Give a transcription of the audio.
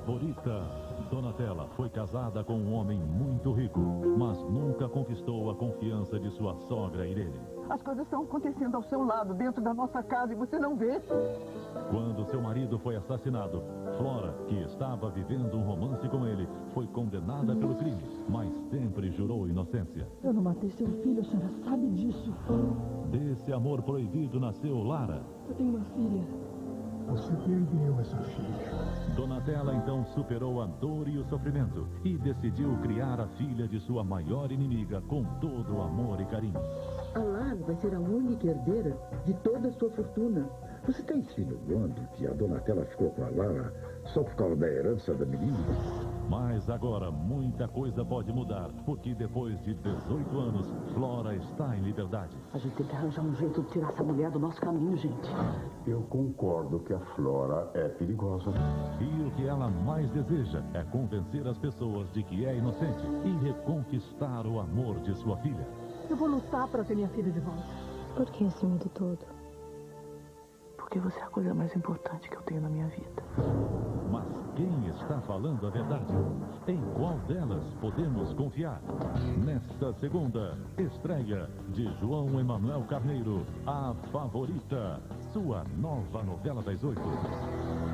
favorita. Donatella foi casada com um homem muito rico, mas nunca conquistou a confiança de sua sogra Irene. As coisas estão acontecendo ao seu lado, dentro da nossa casa, e você não vê. Quando seu marido foi assassinado, Flora, que estava vivendo um romance com ele, foi condenada pelo crime, mas sempre jurou inocência. Eu não matei seu filho, a senhora sabe disso. Desse amor proibido nasceu Lara. Eu tenho uma filha. Você perdeu essa filha. Donatella então superou a dor e o sofrimento e decidiu criar a filha de sua maior inimiga com todo o amor e carinho. A Lara vai ser a única herdeira de toda a sua fortuna. Você está insinuando que a Donatella ficou com a Lara só por causa da herança da menina? Mas agora muita coisa pode mudar, porque depois de 18 anos, Flora está em liberdade. A gente tem que arranjar um jeito de tirar essa mulher do nosso caminho, gente. Eu concordo que a Flora é perigosa. E o que ela mais deseja é convencer as pessoas de que é inocente e reconquistar o amor de sua filha. Eu vou lutar para ter minha filha de volta. Por que esse medo todo? Porque você é a coisa mais importante que eu tenho na minha vida. Mas quem está falando a verdade? Em qual delas podemos confiar? Nesta segunda, estreia de João Emanuel Carneiro, A Favorita, sua nova novela das 8.